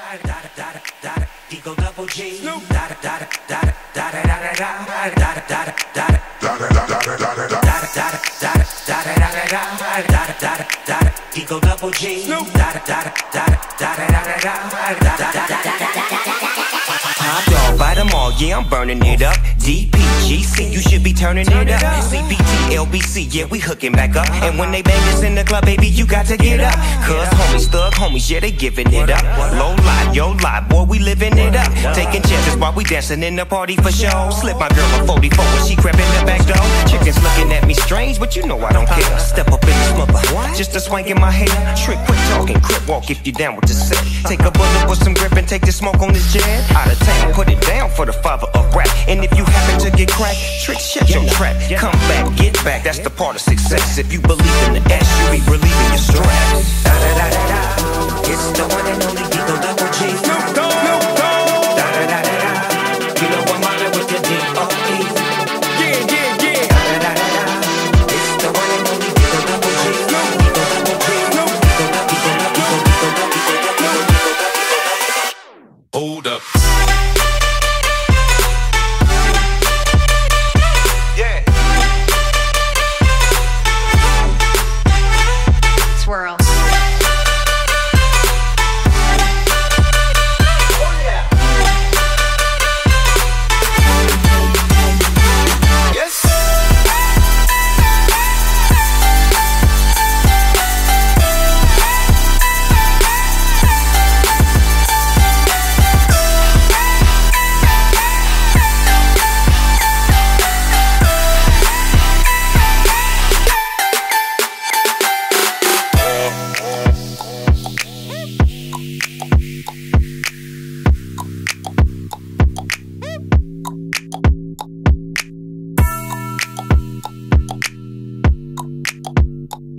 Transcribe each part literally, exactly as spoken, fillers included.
Eagle double G. Da da da da da da da da da da da. Eagle double G. Da da da da da da da. Top dog, by them all, yeah, I'm burning it up. D P G C, you should be turning it up. C B T, L B C, yeah, we hooking back up. And when they bang us in the club, baby, you got to get up. Cause homies, thug homies, yeah, they giving it up. Low lie, yo lie, boy, we living it up. Taking chances while we dancing in the party for show. Slip my girl a forty-four when she crept in the back door. Chickens looking at me strange, but you know I don't care. Step up in the smother, just a swank in my hair. Trick, quit talking, crip walk if you down with the set. Take a bullet with some grip and take the smoke on this jet. Out of town, put it down for the father of rap. And if you happen to get cracked, trick, shut your trap. Come back, get back, that's the part of success. If you believe in the S, you be relieving your stress. Da da da da da, it's the one and only Eagle double G. Snoop Dogg, Snoop Dogg. Da da da da da, you know I'm mobbing with the D O E. Yeah, yeah, yeah. Da da da da da, it's the one and only Eagle double G. Eagle double G. Eagle double G. Hold up. Swirl.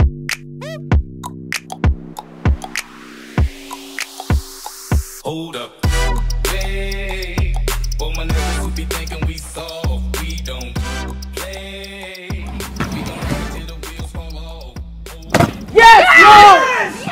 Hold up.